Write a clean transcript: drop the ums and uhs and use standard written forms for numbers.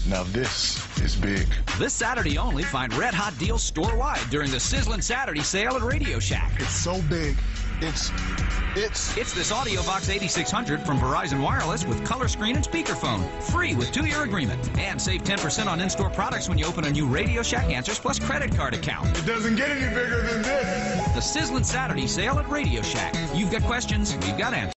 Now this is big. This Saturday only, find red hot deals store-wide during the Sizzling Saturday sale at Radio Shack. It's so big. It's this AudioVox 8600 from Verizon Wireless with color screen and speakerphone. Free with 2-year agreement. And save 10% on in-store products when you open a new Radio Shack Answers Plus credit card account. It doesn't get any bigger than this. The Sizzling Saturday sale at Radio Shack. You've got questions, we've got answers.